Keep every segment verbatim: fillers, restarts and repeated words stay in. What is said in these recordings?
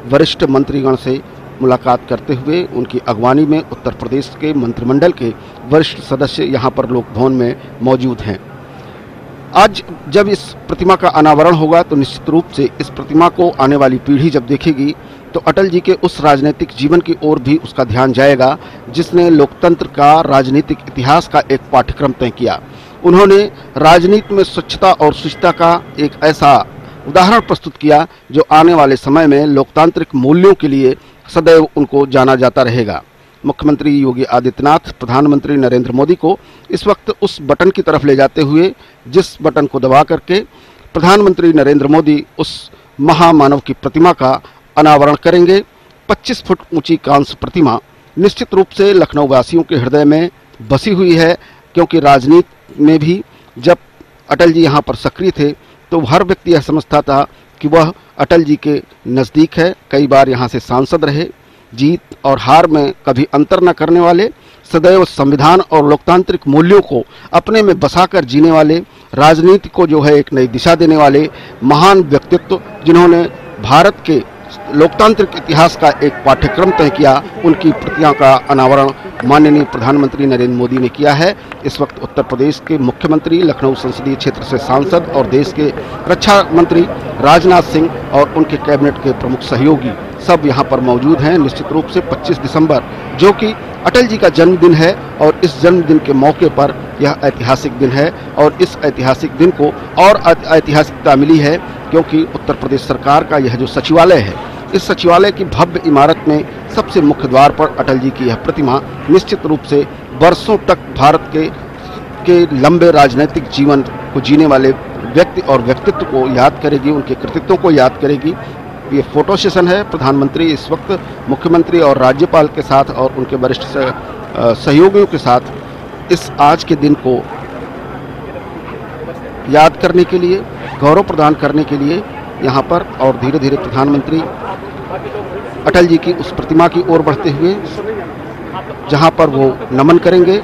वरिष्ठ मंत्रीगण से मुलाकात करते हुए उनकी अगवानी में उत्तर प्रदेश के मंत्रिमंडल के वरिष्ठ सदस्य यहां पर लोक भवन में मौजूद हैं। आज जब इस प्रतिमा का अनावरण होगा तो निश्चित रूप से इस प्रतिमा को आने वाली पीढ़ी जब देखेगी तो अटल जी के उस राजनीतिक जीवन की ओर भी उसका ध्यान जाएगा जिसने लोकतंत्र का राजनीतिक इतिहास का एक पाठ्यक्रम तय किया। उन्होंने राजनीति में स्वच्छता और शुचिता का एक ऐसा उदाहरण प्रस्तुत किया जो आने वाले समय में लोकतांत्रिक मूल्यों के लिए सदैव उनको जाना जाता रहेगा। मुख्यमंत्री योगी आदित्यनाथ प्रधानमंत्री नरेंद्र मोदी को इस वक्त उस बटन की तरफ ले जाते हुए जिस बटन को दबा करके प्रधानमंत्री नरेंद्र मोदी उस महामानव की प्रतिमा का अनावरण करेंगे। पच्चीस फुट ऊंची कांस्य प्रतिमा निश्चित रूप से लखनऊ वासियों के हृदय में बसी हुई है, क्योंकि राजनीति में भी जब अटल जी यहाँ पर सक्रिय थे तो हर व्यक्ति यह समझता था कि वह अटल जी के नज़दीक है। कई बार यहाँ से सांसद रहे। जीत और हार में कभी अंतर न करने वाले, सदैव संविधान और लोकतांत्रिक मूल्यों को अपने में बसाकर जीने वाले, राजनीति को जो है एक नई दिशा देने वाले महान व्यक्तित्व जिन्होंने भारत के लोकतांत्रिक इतिहास का एक पाठ्यक्रम तय किया, उनकी प्रतिमा का अनावरण माननीय प्रधानमंत्री नरेंद्र मोदी ने किया है। इस वक्त उत्तर प्रदेश के मुख्यमंत्री, लखनऊ संसदीय क्षेत्र से सांसद और देश के रक्षा मंत्री राजनाथ सिंह और उनके कैबिनेट के प्रमुख सहयोगी सब यहाँ पर मौजूद हैं। निश्चित रूप से पच्चीस दिसंबर जो कि अटल जी का जन्मदिन है और इस जन्मदिन के मौके पर यह ऐतिहासिक दिन है और इस ऐतिहासिक दिन को और ऐतिहासिकता मिली है क्योंकि उत्तर प्रदेश सरकार का यह जो सचिवालय है, इस सचिवालय की भव्य इमारत में सबसे मुख्य द्वार पर अटल जी की यह प्रतिमा निश्चित रूप से वर्षों तक भारत के के लंबे राजनीतिक जीवन को जीने वाले व्यक्ति और व्यक्तित्व को याद करेगी, उनके कृतित्वों को याद करेगी। ये फोटो सेशन है। प्रधानमंत्री इस वक्त मुख्यमंत्री और राज्यपाल के साथ और उनके वरिष्ठ सहयोगियों के साथ इस आज के दिन को याद करने के लिए, गौरव प्रदान करने के लिए यहाँ पर और धीरे धीरे प्रधानमंत्री अटल जी की उस प्रतिमा की ओर बढ़ते हुए जहाँ पर वो नमन करेंगे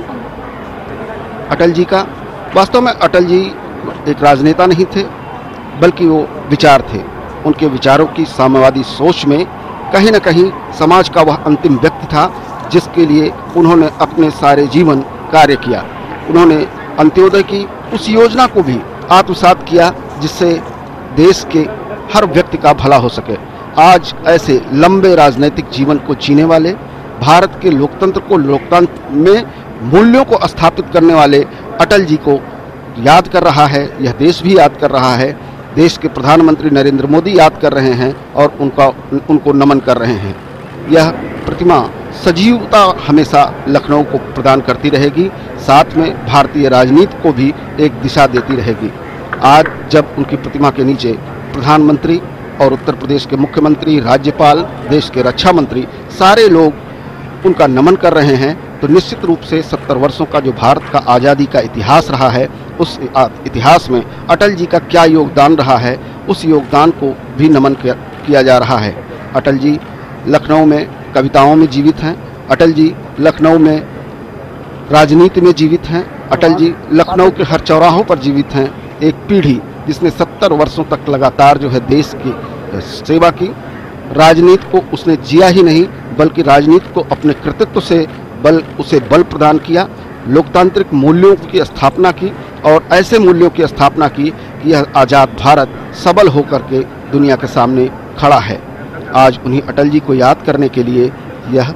अटल जी का। वास्तव में अटल जी एक राजनेता नहीं थे बल्कि वो विचार थे। उनके विचारों की साम्यवादी सोच में कहीं न कहीं समाज का वह अंतिम व्यक्ति था जिसके लिए उन्होंने अपने सारे जीवन कार्य किया। उन्होंने अंत्योदय की उस योजना को भी आत्मसात किया जिससे देश के हर व्यक्ति का भला हो सके। आज ऐसे लंबे राजनीतिक जीवन को जीने वाले, भारत के लोकतंत्र को लोकतंत्र में मूल्यों को स्थापित करने वाले अटल जी को याद कर रहा है, यह देश भी याद कर रहा है। देश के प्रधानमंत्री नरेंद्र मोदी याद कर रहे हैं और उनका उनको नमन कर रहे हैं। यह प्रतिमा सजीवता हमेशा लखनऊ को प्रदान करती रहेगी, साथ में भारतीय राजनीति को भी एक दिशा देती रहेगी। आज जब उनकी प्रतिमा के नीचे प्रधानमंत्री और उत्तर प्रदेश के मुख्यमंत्री, राज्यपाल, देश के रक्षा मंत्री सारे लोग उनका नमन कर रहे हैं तो निश्चित रूप से सत्तर वर्षों का जो भारत का आज़ादी का इतिहास रहा है, उस इतिहास में अटल जी का क्या योगदान रहा है, उस योगदान को भी नमन किया जा रहा है। अटल जी लखनऊ में कविताओं में जीवित हैं, अटल जी लखनऊ में राजनीति में जीवित हैं, अटल जी लखनऊ के हर चौराहों पर जीवित हैं। एक पीढ़ी जिसने सत्तर वर्षों तक लगातार जो है देश की सेवा की, राजनीति को उसने जिया ही नहीं बल्कि राजनीति को अपने कृतित्व से बल उसे बल प्रदान किया, लोकतांत्रिक मूल्यों की स्थापना की और ऐसे मूल्यों की स्थापना की कि यह आज़ाद भारत सबल होकर के दुनिया के सामने खड़ा है। आज उन्हीं अटल जी को याद करने के लिए यह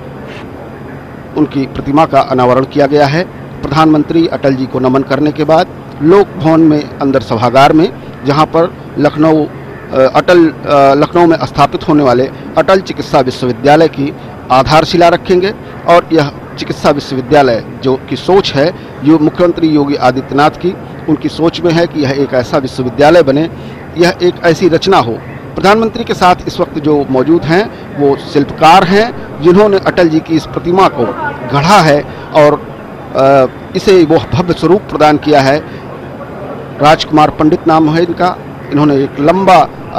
उनकी प्रतिमा का अनावरण किया गया है। प्रधानमंत्री अटल जी को नमन करने के बाद लोक भवन में अंदर सभागार में जहां पर लखनऊ अटल लखनऊ में स्थापित होने वाले अटल चिकित्सा विश्वविद्यालय की आधारशिला रखेंगे और यह चिकित्सा विश्वविद्यालय जो की सोच है, जो मुख्यमंत्री योगी आदित्यनाथ की उनकी सोच में है कि यह एक ऐसा विश्वविद्यालय बने, यह एक ऐसी रचना हो। प्रधानमंत्री के साथ इस वक्त जो मौजूद हैं वो शिल्पकार हैं जिन्होंने अटल जी की इस प्रतिमा को गढ़ा है और इसे वो भव्य स्वरूप प्रदान किया है। राजकुमार पंडित नाम है इनका। इन्होंने एक लंबा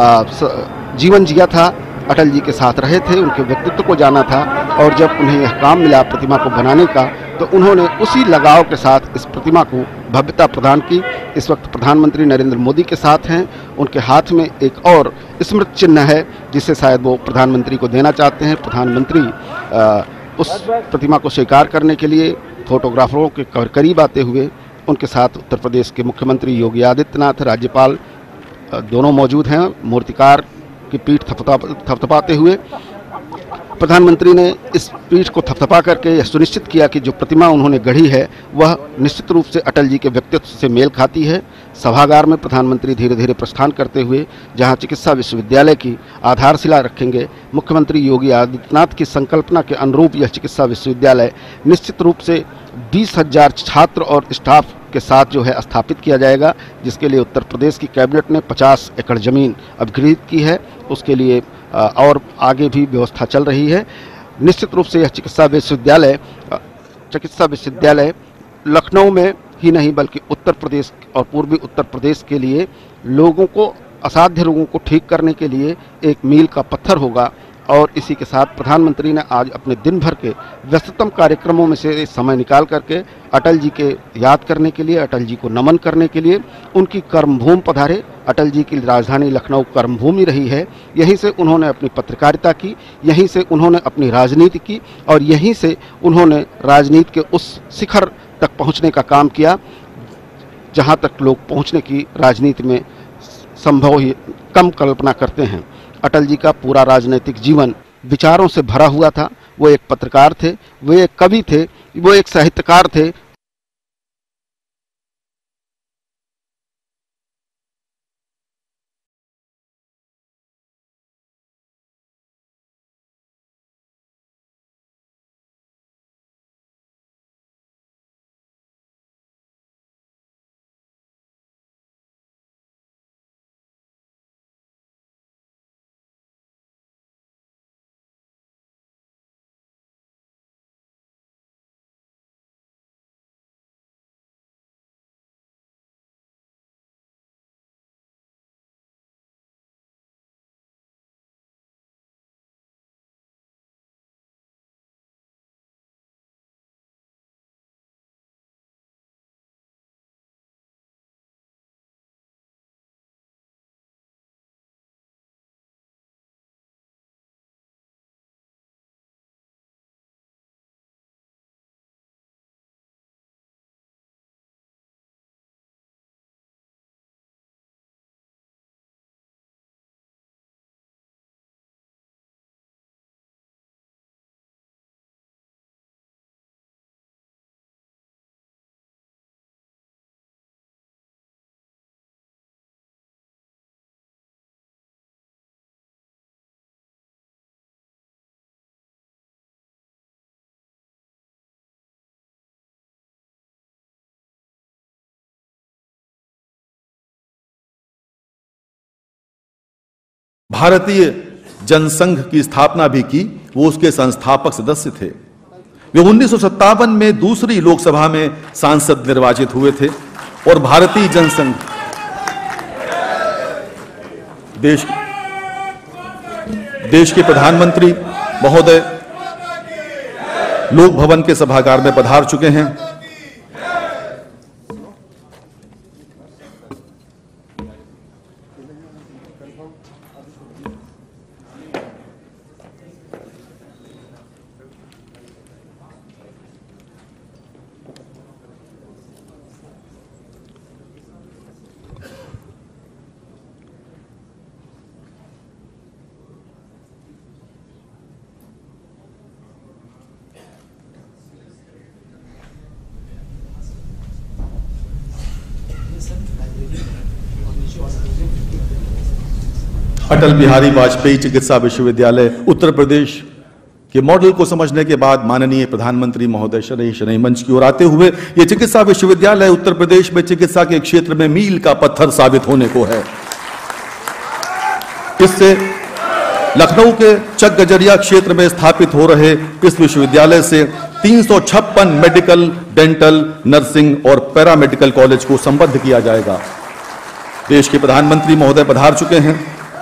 जीवन जिया था, अटल जी के साथ रहे थे, उनके व्यक्तित्व को जाना था और जब उन्हें यह काम मिला प्रतिमा को बनाने का तो उन्होंने उसी लगाव के साथ इस प्रतिमा को भव्यता प्रदान की। इस वक्त प्रधानमंत्री नरेंद्र मोदी के साथ हैं। उनके हाथ में एक और स्मृति चिन्ह है जिसे शायद वो प्रधानमंत्री को देना चाहते हैं। प्रधानमंत्री आ, उस प्रतिमा को स्वीकार करने के लिए फोटोग्राफरों के करीब आते हुए उनके साथ उत्तर प्रदेश के मुख्यमंत्री योगी आदित्यनाथ, राज्यपाल दोनों मौजूद हैं। मूर्तिकार की पीठ थपथपा थपथपाते हुए प्रधानमंत्री ने इस पीठ को थपथपा करके यह सुनिश्चित किया कि जो प्रतिमा उन्होंने गढ़ी है वह निश्चित रूप से अटल जी के व्यक्तित्व से मेल खाती है। सभागार में प्रधानमंत्री धीरे धीरे प्रस्थान करते हुए जहां चिकित्सा विश्वविद्यालय की आधारशिला रखेंगे, मुख्यमंत्री योगी आदित्यनाथ की संकल्पना के अनुरूप यह चिकित्सा विश्वविद्यालय निश्चित रूप से बीस हजार छात्र और स्टाफ के साथ जो है स्थापित किया जाएगा, जिसके लिए उत्तर प्रदेश की कैबिनेट ने पचास एकड़ जमीन अधिग्रहित की है। उसके लिए और आगे भी व्यवस्था चल रही है। निश्चित रूप से यह चिकित्सा विश्वविद्यालय चिकित्सा विश्वविद्यालय लखनऊ में ही नहीं बल्कि उत्तर प्रदेश और पूर्वी उत्तर प्रदेश के लिए लोगों को, असाध्य रोगों को ठीक करने के लिए एक मील का पत्थर होगा। और इसी के साथ प्रधानमंत्री ने आज अपने दिन भर के व्यस्ततम कार्यक्रमों में से समय निकाल करके अटल जी के याद करने के लिए, अटल जी को नमन करने के लिए उनकी कर्मभूमि पधारे। अटल जी की राजधानी लखनऊ कर्मभूमि रही है। यहीं से उन्होंने अपनी पत्रकारिता की, यहीं से उन्होंने अपनी राजनीति की और यहीं से उन्होंने राजनीति के उस शिखर तक पहुंचने का काम किया जहां तक लोग पहुंचने की राजनीति में संभव ही कम कल्पना करते हैं। अटल जी का पूरा राजनीतिक जीवन विचारों से भरा हुआ था। वो एक पत्रकार थे, वो एक कवि थे, वो एक साहित्यकार थे। भारतीय जनसंघ की स्थापना भी की। वो उसके संस्थापक सदस्य थे। वे उन्नीस सौ सत्तावन में दूसरी लोकसभा में सांसद निर्वाचित हुए थे और भारतीय जनसंघ देश देश के प्रधानमंत्री महोदय लोक भवन के सभागार में पधार चुके हैं। अटल बिहारी वाजपेयी चिकित्सा विश्वविद्यालय उत्तर प्रदेश के मॉडल को समझने के बाद माननीय प्रधानमंत्री महोदय शनई शनई मंच की ओर आते हुए यह चिकित्सा विश्वविद्यालय उत्तर प्रदेश में चिकित्सा के क्षेत्र में मील का पत्थर साबित होने को है। इससे लखनऊ के चक गजरिया क्षेत्र में स्थापित हो रहे इस विश्वविद्यालय से तीन सौ छप्पन मेडिकल, डेंटल, नर्सिंग और पैरामेडिकल कॉलेज को संबद्ध किया जाएगा। देश के प्रधानमंत्री महोदय पधार चुके हैं।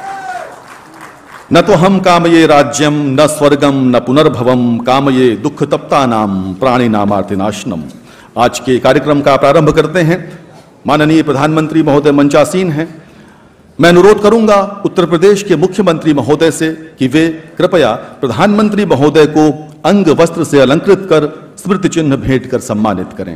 न तो हम कामये राज्यम न स्वर्गम न पुनर्भवम कामये दुख तप्ता नाम प्राणी नामार्तिनाशनम। आज के कार्यक्रम का प्रारंभ करते हैं माननीय प्रधानमंत्री महोदय मंचासीन हैं, मैं अनुरोध करूंगा उत्तर प्रदेश के मुख्यमंत्री महोदय से कि वे कृपया प्रधानमंत्री महोदय को अंग वस्त्र से अलंकृत कर स्मृति चिन्ह भेंट कर सम्मानित करें।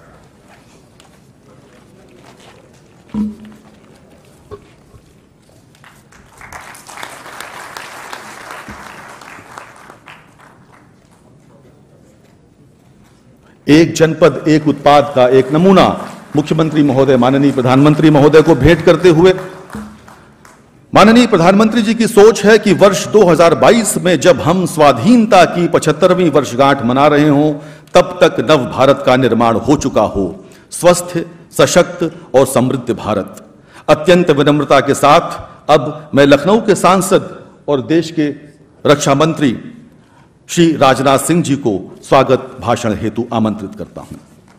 एक जनपद एक उत्पाद का एक नमूना मुख्यमंत्री महोदय माननीय प्रधानमंत्री महोदय को भेंट करते हुए, माननीय प्रधानमंत्री जी की सोच है कि वर्ष दो हज़ार बाईस में जब हम स्वाधीनता की पचहत्तरवीं वर्षगांठ मना रहे हों, तब तक नव भारत का निर्माण हो चुका हो, स्वस्थ, सशक्त और समृद्ध भारत। अत्यंत विनम्रता के साथ अब मैं लखनऊ के सांसद और देश के रक्षा मंत्री श्री राजनाथ सिंह जी को स्वागत भाषण हेतु आमंत्रित करता हूं।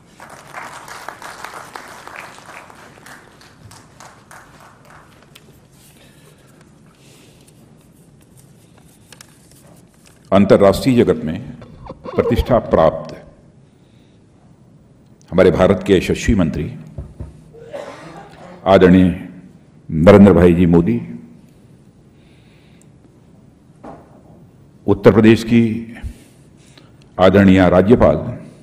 अंतर्राष्ट्रीय जगत में प्रतिष्ठा प्राप्त हमारे भारत के यशस्वी मंत्री आदरणीय नरेंद्र भाई जी मोदी, उत्तर प्रदेश की आदरणीय राज्यपाल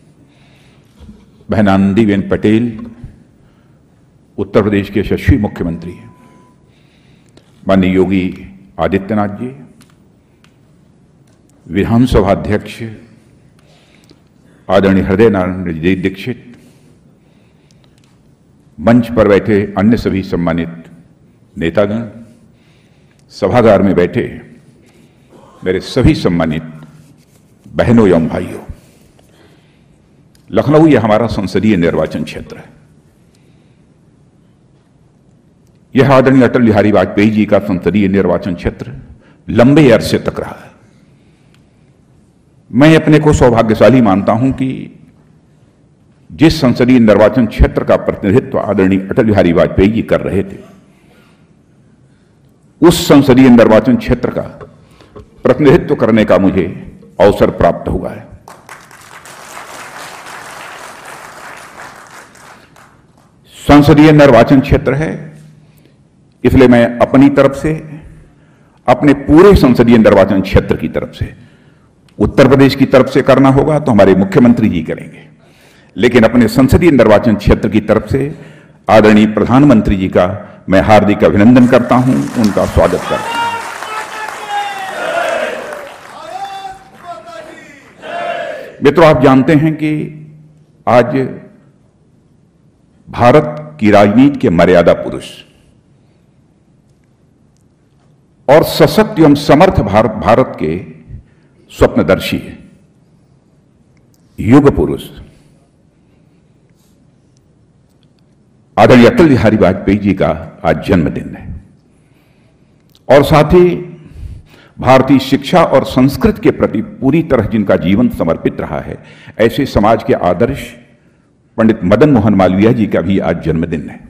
बहन आनंदीबेन पटेल, उत्तर प्रदेश के यशस्वी मुख्यमंत्री माननीय योगी आदित्यनाथ जी, विधानसभा अध्यक्ष आदरणीय हृदय नारायण दीक्षित, मंच पर बैठे अन्य सभी सम्मानित नेतागण, सभागार में बैठे मेरे सभी सम्मानित बहनों एवं भाइयों, लखनऊ यह हमारा संसदीय निर्वाचन क्षेत्र है। यह आदरणीय अटल बिहारी वाजपेयी जी का संसदीय निर्वाचन क्षेत्र लंबे अरसे तक रहा है। मैं अपने को सौभाग्यशाली मानता हूं कि जिस संसदीय निर्वाचन क्षेत्र का प्रतिनिधित्व आदरणीय अटल बिहारी वाजपेयी जी कर रहे थे, उस संसदीय निर्वाचन क्षेत्र का प्रतिनिधित्व करने का मुझे अवसर प्राप्त हुआ है। संसदीय निर्वाचन क्षेत्र है, इसलिए मैं अपनी तरफ से, अपने पूरे संसदीय निर्वाचन क्षेत्र की तरफ से, उत्तर प्रदेश की तरफ से करना होगा तो हमारे मुख्यमंत्री जी करेंगे, लेकिन अपने संसदीय निर्वाचन क्षेत्र की तरफ से आदरणीय प्रधानमंत्री जी का मैं हार्दिक अभिनंदन करता हूं, उनका स्वागत करता हूं। मित्रों, आप जानते हैं कि आज भारत की राजनीति के मर्यादा पुरुष और सशक्त एवं समर्थ भारत भारत के स्वप्नदर्शी है, युग पुरुष आदरणीय अटल बिहारी वाजपेयी जी का आज जन्मदिन है और साथ ही भारतीय शिक्षा और संस्कृति के प्रति पूरी तरह जिनका जीवन समर्पित रहा है, ऐसे समाज के आदर्श पंडित मदन मोहन मालवीय जी का भी आज जन्मदिन है।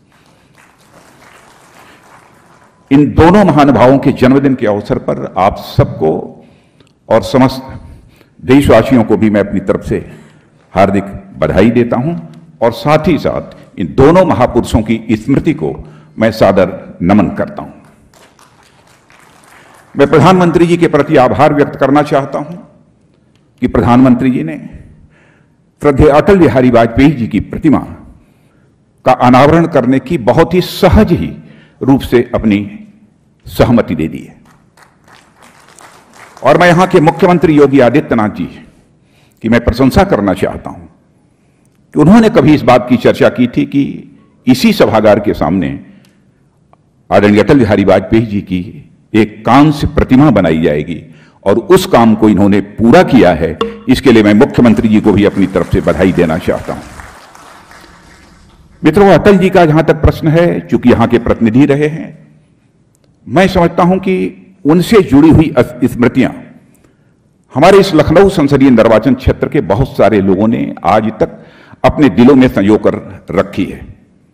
इन दोनों महानुभावों के जन्मदिन के अवसर पर आप सबको और समस्त देशवासियों को भी मैं अपनी तरफ से हार्दिक बधाई देता हूं और साथ ही साथ इन दोनों महापुरुषों की स्मृति को मैं सादर नमन करता हूं। मैं प्रधानमंत्री जी के प्रति आभार व्यक्त करना चाहता हूं कि प्रधानमंत्री जी ने श्रद्धेय अटल बिहारी वाजपेयी जी की प्रतिमा का अनावरण करने की बहुत ही सहज ही रूप से अपनी सहमति दे दी है और मैं यहां के मुख्यमंत्री योगी आदित्यनाथ जी की मैं प्रशंसा करना चाहता हूं कि उन्होंने कभी इस बात की चर्चा की थी कि इसी सभागार के सामने आदरणीय अटल बिहारी वाजपेयी जी की एक कांस्य प्रतिमा बनाई जाएगी और उस काम को इन्होंने पूरा किया है। इसके लिए मैं मुख्यमंत्री जी को भी अपनी तरफ से बधाई देना चाहता हूं। मित्रों, अटल जी का जहां तक प्रश्न है, चूंकि यहां के प्रतिनिधि रहे हैं, मैं समझता हूं कि उनसे जुड़ी हुई स्मृतियां हमारे इस लखनऊ संसदीय निर्वाचन क्षेत्र के बहुत सारे लोगों ने आज तक अपने दिलों में संजो कर रखी है।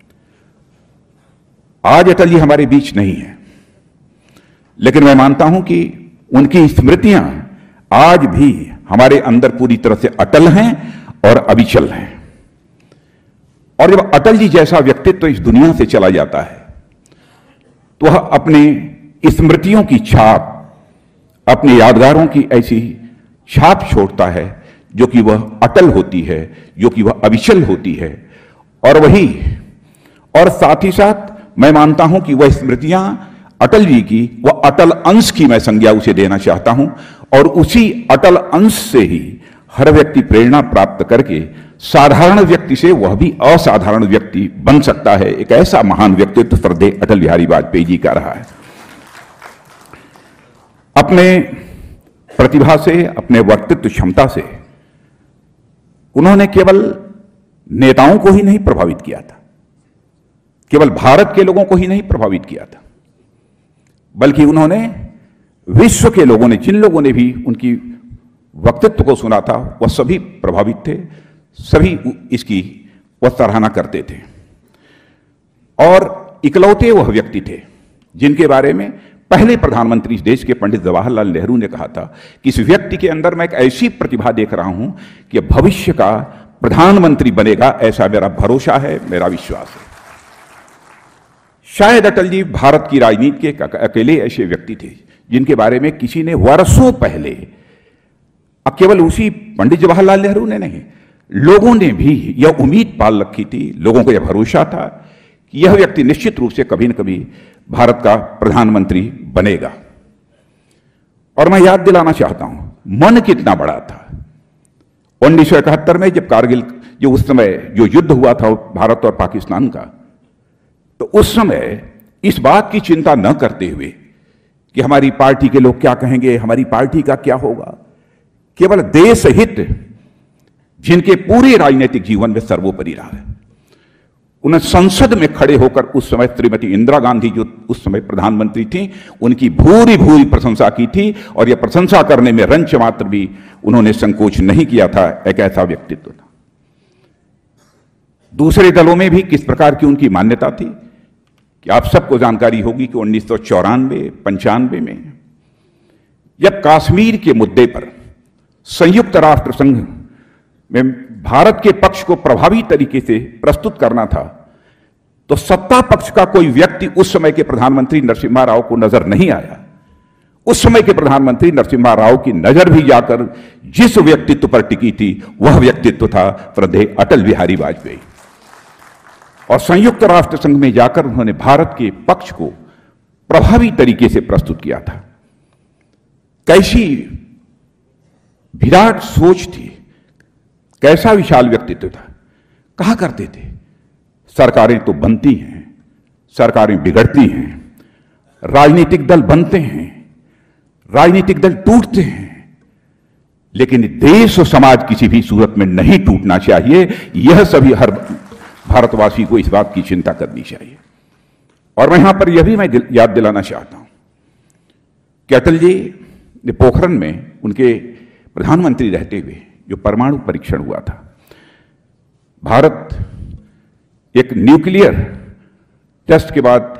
आज अटल जी हमारे बीच नहीं है, लेकिन मैं मानता हूं कि उनकी स्मृतियां आज भी हमारे अंदर पूरी तरह से अटल हैं और अविचल हैं। और जब अटल जी जैसा व्यक्तित्व तो इस दुनिया से चला जाता है तो वह अपने स्मृतियों की छाप, अपने यादगारों की ऐसी छाप छोड़ता है जो कि वह अटल होती है, जो कि वह अविचल होती है। और वही और साथ ही साथ मैं मानता हूं कि वह स्मृतियां अटल जी की, वह अटल अंश की मैं संज्ञा उसे देना चाहता हूं। और उसी अटल अंश से ही हर व्यक्ति प्रेरणा प्राप्त करके साधारण व्यक्ति से वह भी असाधारण व्यक्ति बन सकता है। एक ऐसा महान व्यक्तित्व श्रद्धेय अटल बिहारी वाजपेयी जी का रहा है। अपने प्रतिभा से, अपने व्यक्तित्व क्षमता से उन्होंने केवल नेताओं को ही नहीं प्रभावित किया था, केवल भारत के लोगों को ही नहीं प्रभावित किया था, बल्कि उन्होंने विश्व के लोगों ने, जिन लोगों ने भी उनकी व्यक्तित्व को सुना था, वह सभी प्रभावित थे, सभी इसकी वह सराहना करते थे। और इकलौते वह व्यक्ति थे जिनके बारे में पहले प्रधानमंत्री इस देश के पंडित जवाहरलाल नेहरू ने कहा था कि इस व्यक्ति के अंदर मैं एक ऐसी प्रतिभा देख रहा हूं कि भविष्य का प्रधानमंत्री बनेगा, ऐसा मेरा भरोसा है, मेरा विश्वास है। शायद अटल जी भारत की राजनीति के अकेले ऐसे व्यक्ति थे जिनके बारे में किसी ने वर्षों पहले, अब केवल उसी पंडित जवाहरलाल नेहरू ने नहीं, लोगों ने भी यह उम्मीद पाल रखी थी, लोगों को यह भरोसा था कि यह व्यक्ति निश्चित रूप से कभी न कभी भारत का प्रधानमंत्री बनेगा। और मैं याद दिलाना चाहता हूं, मन कितना बड़ा था। उन्नीस सौ इकहत्तर में जब कारगिल, जो उस समय जो युद्ध हुआ था भारत और पाकिस्तान का, तो उस समय इस बात की चिंता न करते हुए कि हमारी पार्टी के लोग क्या कहेंगे, हमारी पार्टी का क्या होगा, केवल देश हित जिनके पूरे राजनीतिक जीवन में सर्वोपरि रहा है, उन्हें संसद में खड़े होकर उस समय श्रीमती इंदिरा गांधी जो उस समय प्रधानमंत्री थी, उनकी भूरी भूरी प्रशंसा की थी। और यह प्रशंसा करने में रंच मात्र भी उन्होंने संकोच नहीं किया था। एक ऐसा व्यक्तित्व था। दूसरे दलों में भी किस प्रकार की उनकी मान्यता थी कि आप सबको जानकारी होगी कि उन्नीस सौ चौरानवे पंचानवे में जब कश्मीर के मुद्दे पर संयुक्त राष्ट्र संघ में भारत के पक्ष को प्रभावी तरीके से प्रस्तुत करना था, तो सत्ता पक्ष का कोई व्यक्ति उस समय के प्रधानमंत्री नरसिम्हा राव को नजर नहीं आया। उस समय के प्रधानमंत्री नरसिम्हा राव की नजर भी जाकर जिस व्यक्तित्व पर टिकी थी, वह व्यक्तित्व था श्रद्धेय अटल बिहारी वाजपेयी। और संयुक्त राष्ट्र संघ में जाकर उन्होंने भारत के पक्ष को प्रभावी तरीके से प्रस्तुत किया था। कैसी विराट सोच थी, कैसा विशाल व्यक्तित्व था। कहा करते थे, सरकारें तो बनती हैं, सरकारें बिगड़ती हैं, राजनीतिक दल बनते हैं, राजनीतिक दल टूटते हैं, लेकिन देश और समाज किसी भी सूरत में नहीं टूटना चाहिए। यह सभी हर भारतवासी को इस बात की चिंता करनी चाहिए। और मैं यहां पर यह भी मैं दिल, याद दिलाना चाहता हूं कि अटल जी ने पोखरण में उनके प्रधानमंत्री रहते हुए जो परमाणु परीक्षण हुआ था, भारत एक न्यूक्लियर टेस्ट के बाद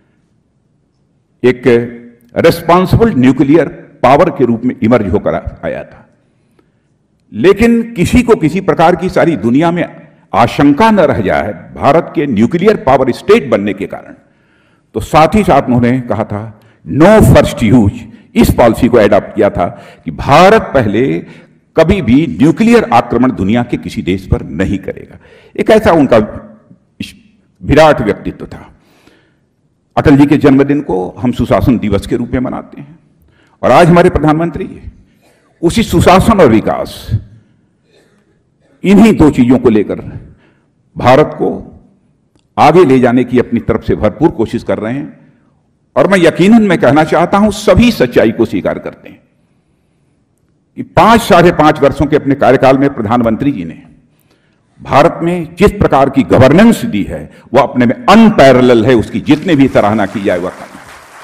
एक रेस्पॉन्सिबल न्यूक्लियर पावर के रूप में इमर्ज होकर आया था। लेकिन किसी को किसी प्रकार की सारी दुनिया में आशंका न रह जाए भारत के न्यूक्लियर पावर स्टेट बनने के कारण, तो साथ ही साथ उन्होंने कहा था नो फर्स्ट यूज, इस पॉलिसी को एडॉप्ट किया था कि भारत पहले कभी भी न्यूक्लियर आक्रमण दुनिया के किसी देश पर नहीं करेगा। एक ऐसा उनका विराट व्यक्तित्व था। अटल जी के जन्मदिन को हम सुशासन दिवस के रूप में मनाते हैं और आज हमारे प्रधानमंत्री उसी सुशासन और विकास, इन्हीं दो चीजों को लेकर भारत को आगे ले जाने की अपनी तरफ से भरपूर कोशिश कर रहे हैं। और मैं यकीनन मैं कहना चाहता हूं, सभी सच्चाई को स्वीकार करते हैं कि पांच साढ़े पांच वर्षों के अपने कार्यकाल में प्रधानमंत्री जी ने भारत में जिस प्रकार की गवर्नेंस दी है, वह अपने में अनपैरेलल है। उसकी जितने भी सराहना की जाए वह कम है।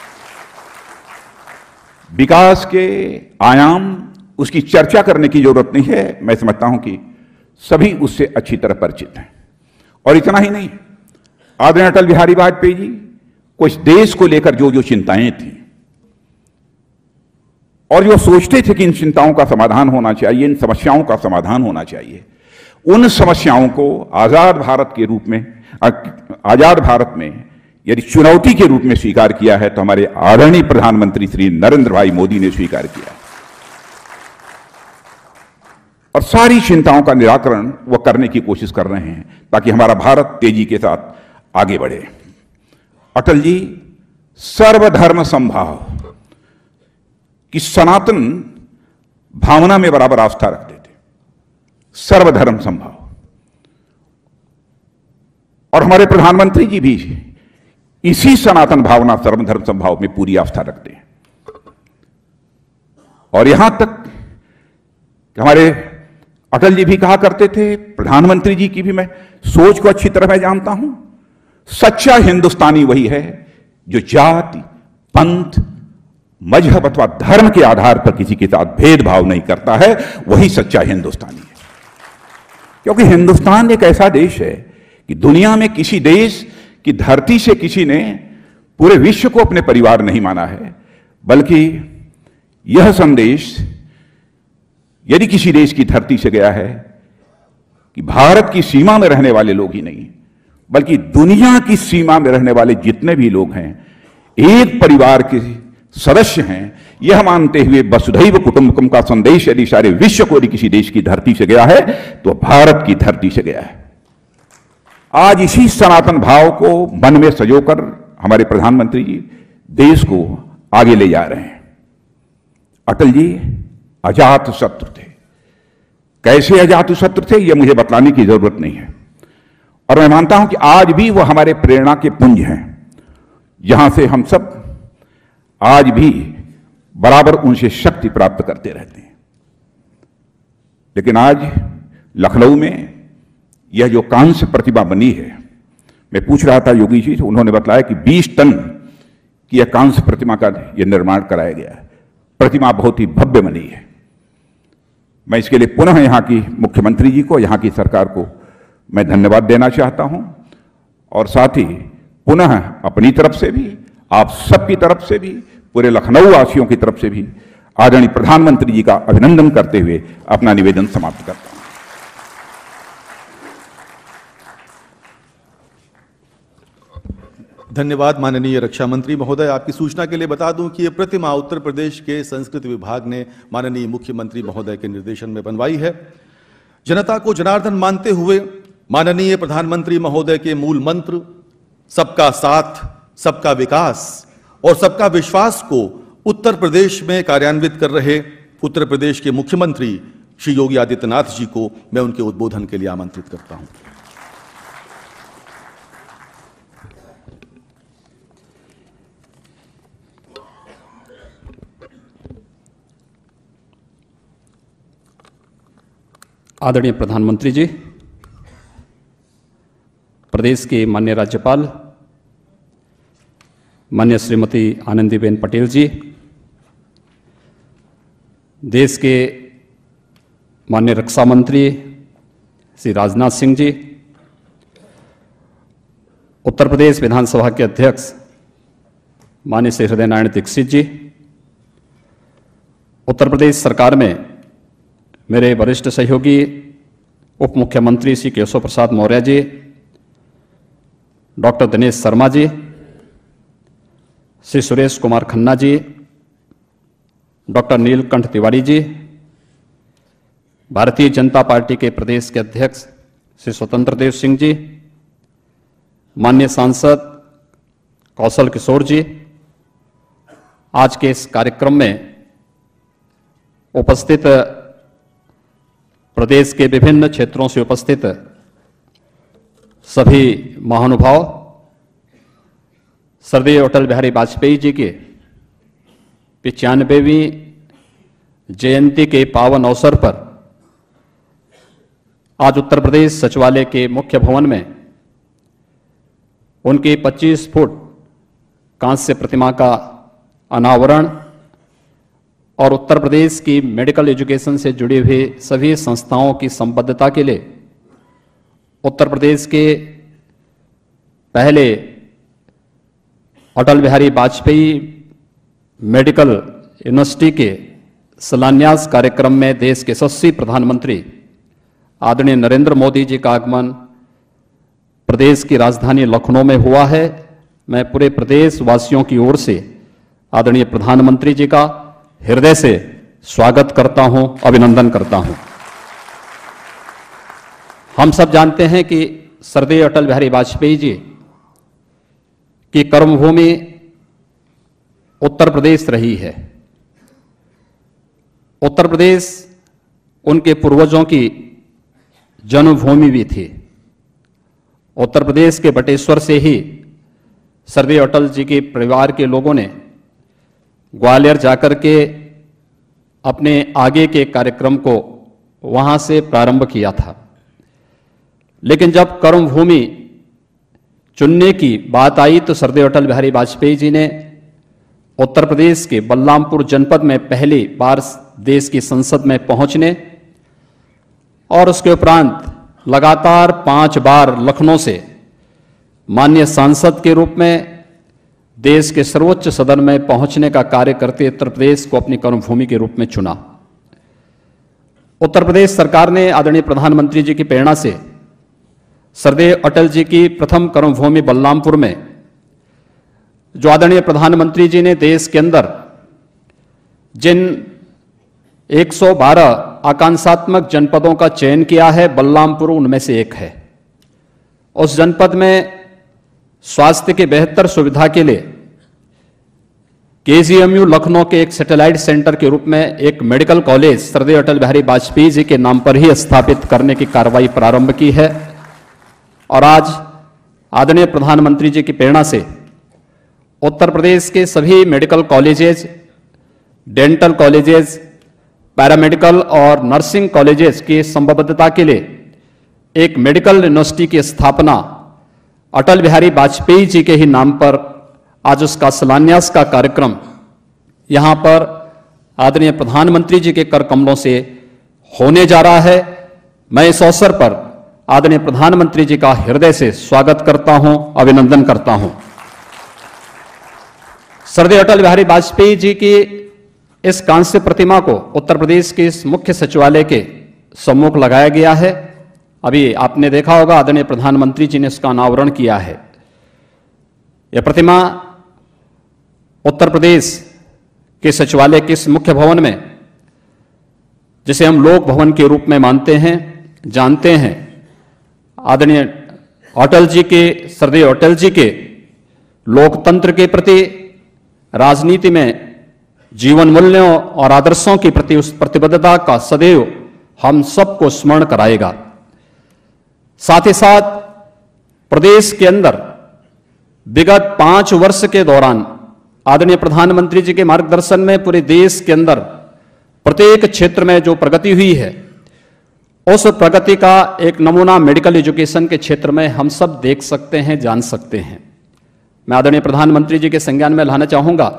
विकास के आयाम, उसकी चर्चा करने की जरूरत नहीं है। मैं समझता हूं कि सभी उससे अच्छी तरह परिचित हैं। और इतना ही नहीं, आदरणीय अटल बिहारी वाजपेयी जी को इस देश को लेकर जो जो चिंताएं थी और जो सोचते थे कि इन चिंताओं का समाधान होना चाहिए, इन समस्याओं का समाधान होना चाहिए, उन समस्याओं को आजाद भारत के रूप में, आजाद भारत में यदि चुनौती के रूप में स्वीकार किया है तो हमारे आदरणीय प्रधानमंत्री श्री नरेंद्र भाई मोदी ने स्वीकार किया और सारी चिंताओं का निराकरण वो करने की कोशिश कर रहे हैं ताकि हमारा भारत तेजी के साथ आगे बढ़े। अटल जी सर्वधर्म समभाव की सनातन भावना में बराबर आस्था रखते थे, सर्वधर्म समभाव। और हमारे प्रधानमंत्री जी भी इसी सनातन भावना सर्वधर्म समभाव में पूरी आस्था रखते हैं। और यहां तक कि हमारे अटल जी भी कहा करते थे, प्रधानमंत्री जी की भी मैं सोच को अच्छी तरह मैं जानता हूं, सच्चा हिंदुस्तानी वही है जो जाति, पंथ, मजहब अथवा धर्म के आधार पर किसी के साथ भेदभाव नहीं करता है, वही सच्चा हिंदुस्तानी है। क्योंकि हिंदुस्तान एक ऐसा देश है कि दुनिया में किसी देश की धरती से किसी ने पूरे विश्व को अपने परिवार नहीं माना है, बल्कि यह संदेश यदि किसी देश की धरती से गया है कि भारत की सीमा में रहने वाले लोग ही नहीं बल्कि दुनिया की सीमा में रहने वाले जितने भी लोग हैं एक परिवार के सदस्य हैं, यह मानते हुए वसुधैव कुटुंबकम का संदेश यदि सारे विश्व को यदि किसी देश की धरती से गया है तो भारत की धरती से गया है। आज इसी सनातन भाव को मन में सजोकर हमारे प्रधानमंत्री जी देश को आगे ले जा रहे हैं। अटल जी अजात शत्रु थे। कैसे अजात शत्रु थे यह मुझे बतलाने की जरूरत नहीं है, और मैं मानता हूं कि आज भी वह हमारे प्रेरणा के पुंज हैं, जहां से हम सब आज भी बराबर उनसे शक्ति प्राप्त करते रहते हैं। लेकिन आज लखनऊ में यह जो कांस्य प्रतिमा बनी है, मैं पूछ रहा था योगी जी, उन्होंने बताया कि बीस टन की यह कांस्य प्रतिमा का यह निर्माण कराया गया है। प्रतिमा बहुत ही भव्य बनी है। मैं इसके लिए पुनः यहाँ की मुख्यमंत्री जी को, यहाँ की सरकार को मैं धन्यवाद देना चाहता हूँ, और साथ ही पुनः अपनी तरफ से भी, आप सबकी तरफ से भी, पूरे लखनऊ वासियों की तरफ से भी आदरणीय प्रधानमंत्री जी का अभिनंदन करते हुए अपना निवेदन समाप्त करता हूँ। धन्यवाद माननीय रक्षा मंत्री महोदय। आपकी सूचना के लिए बता दूं कि यह प्रतिमा उत्तर प्रदेश के संस्कृति विभाग ने माननीय मुख्यमंत्री महोदय के निर्देशन में बनवाई है। जनता को जनार्दन मानते हुए माननीय प्रधानमंत्री महोदय के मूल मंत्र सबका साथ, सबका विकास और सबका विश्वास को उत्तर प्रदेश में कार्यान्वित कर रहे उत्तर प्रदेश के मुख्यमंत्री श्री योगी आदित्यनाथ जी को मैं उनके उद्बोधन के लिए आमंत्रित करता हूं। आदरणीय प्रधानमंत्री जी, प्रदेश के माननीय राज्यपाल माननीय श्रीमती आनंदीबेन पटेल जी, देश के माननीय रक्षा मंत्री श्री राजनाथ सिंह जी, उत्तर प्रदेश विधानसभा के अध्यक्ष माननीय श्री हृदय नारायण दीक्षित जी, उत्तर प्रदेश सरकार में मेरे वरिष्ठ सहयोगी उप मुख्यमंत्री Shri Keshav Prasad Maurya ji, doctor Dinesh Sharma ji, Shri Suresh Kumar Khanna ji, doctor Neelkanth Tiwari ji, Bharatiya Janata party के प्रदेश के अध्यक्ष श्री स्वतंत्र देव सिंह जी, माननीय सांसद कौशल किशोर जी, आज के इस कार्यक्रम में उपस्थित प्रदेश के विभिन्न क्षेत्रों से उपस्थित सभी महानुभाव, स्वर्गीय अटल बिहारी वाजपेयी जी के पिचानवेवीं जयंती के पावन अवसर पर आज उत्तर प्रदेश सचिवालय के मुख्य भवन में उनकी पच्चीस फुट कांस्य प्रतिमा का अनावरण और उत्तर प्रदेश की मेडिकल एजुकेशन से जुड़ी हुई सभी संस्थाओं की संबद्धता के लिए उत्तर प्रदेश के पहले अटल बिहारी वाजपेयी मेडिकल यूनिवर्सिटी के शिलान्यास कार्यक्रम में देश के यशस्वी प्रधानमंत्री आदरणीय नरेंद्र मोदी जी का आगमन प्रदेश की राजधानी लखनऊ में हुआ है। मैं पूरे प्रदेश वासियों की ओर से आदरणीय प्रधानमंत्री जी का हृदय से स्वागत करता हूं, अभिनंदन करता हूं। हम सब जानते हैं कि स्वर्गीय अटल बिहारी वाजपेयी जी की कर्मभूमि उत्तर प्रदेश रही है। उत्तर प्रदेश उनके पूर्वजों की जन्मभूमि भी थी। उत्तर प्रदेश के बटेश्वर से ही स्वर्गीय अटल जी के परिवार के लोगों ने ग्वालियर जाकर के अपने आगे के कार्यक्रम को वहां से प्रारंभ किया था। लेकिन जब कर्मभूमि चुनने की बात आई तो स्वर्गीय अटल बिहारी वाजपेयी जी ने उत्तर प्रदेश के बलरामपुर जनपद में पहली बार देश की संसद में पहुंचने और उसके उपरांत लगातार पांच बार लखनऊ से माननीय सांसद के रूप में देश के सर्वोच्च सदन में पहुंचने का कार्य करते उत्तर प्रदेश को अपनी कर्मभूमि के रूप में चुना। उत्तर प्रदेश सरकार ने आदरणीय प्रधानमंत्री जी की प्रेरणा से स्वर्गीय अटल जी की प्रथम कर्मभूमि बलरामपुर में, जो आदरणीय प्रधानमंत्री जी ने देश के अंदर जिन एक सौ बारह आकांक्षात्मक जनपदों का चयन किया है, बलरामपुर उनमें से एक है। उस जनपद में स्वास्थ्य के बेहतर सुविधा के लिए केजीएमयू लखनऊ के एक सैटेलाइट सेंटर के रूप में एक मेडिकल कॉलेज स्वर्गीय अटल बिहारी वाजपेयी जी के नाम पर ही स्थापित करने की कार्रवाई प्रारंभ की है। और आज आदरणीय प्रधानमंत्री जी की प्रेरणा से उत्तर प्रदेश के सभी medical colleges, dental colleges, paramedical और नर्सिंग कॉलेजेस की संबद्धता के लिए एक मेडिकल यूनिवर्सिटी की स्थापना अटल बिहारी वाजपेयी जी के ही नाम पर आज उसका शिलान्यास का कार्यक्रम यहां पर आदरणीय प्रधानमंत्री जी के कर कमलों से होने जा रहा है। मैं इस अवसर पर आदरणीय प्रधानमंत्री जी का हृदय से स्वागत करता हूं, अभिनंदन करता हूं। स्वर्गीय अटल बिहारी वाजपेयी जी की इस कांस्य प्रतिमा को उत्तर प्रदेश के इस मुख्य सचिवालय के सम्मुख लगाया गया है। अभी आपने देखा होगा आदरणीय प्रधानमंत्री जी ने इसका अनावरण किया है। यह प्रतिमा उत्तर प्रदेश के सचिवालय के इस मुख्य भवन में, जिसे हम लोक भवन के रूप में मानते हैं, जानते हैं, आदरणीय अटल जी के, स्वर्गीय अटल जी के लोकतंत्र के प्रति, राजनीति में जीवन मूल्यों और आदर्शों के प्रति उस प्रतिबद्धता का सदैव हम सबको स्मरण कराएगा। साथ ही साथ प्रदेश के अंदर विगत पांच वर्ष के दौरान आदरणीय प्रधानमंत्री जी के मार्गदर्शन में पूरे देश के अंदर प्रत्येक क्षेत्र में जो प्रगति हुई है, उस प्रगति का एक नमूना मेडिकल एजुकेशन के क्षेत्र में हम सब देख सकते हैं, जान सकते हैं। मैं आदरणीय प्रधानमंत्री जी के संज्ञान में लाना चाहूंगा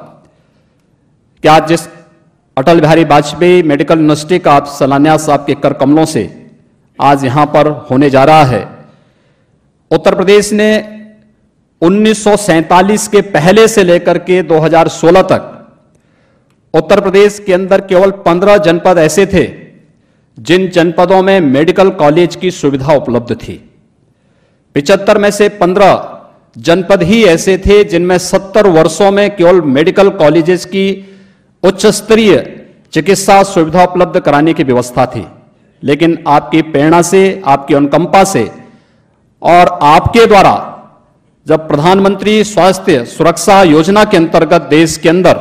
कि आज जिस अटल बिहारी वाजपेयी मेडिकल यूनिवर्सिटी का आप शिलान्यास आपके कर कमलों से आज यहां पर होने जा रहा है, उत्तर प्रदेश ने उन्नीस सौ सैंतालीस के पहले से लेकर के दो हज़ार सोलह तक उत्तर प्रदेश के अंदर केवल पंद्रह जनपद ऐसे थे जिन जनपदों में मेडिकल कॉलेज की सुविधा उपलब्ध थी। पिचहत्तर में से पंद्रह जनपद ही ऐसे थे जिनमें सत्तर वर्षों में केवल मेडिकल कॉलेजेस की उच्च स्तरीय चिकित्सा सुविधा उपलब्ध कराने की व्यवस्था थी। लेकिन आपकी प्रेरणा से, आपकी अनुकंपा से और आपके द्वारा जब प्रधानमंत्री स्वास्थ्य सुरक्षा योजना के अंतर्गत देश के अंदर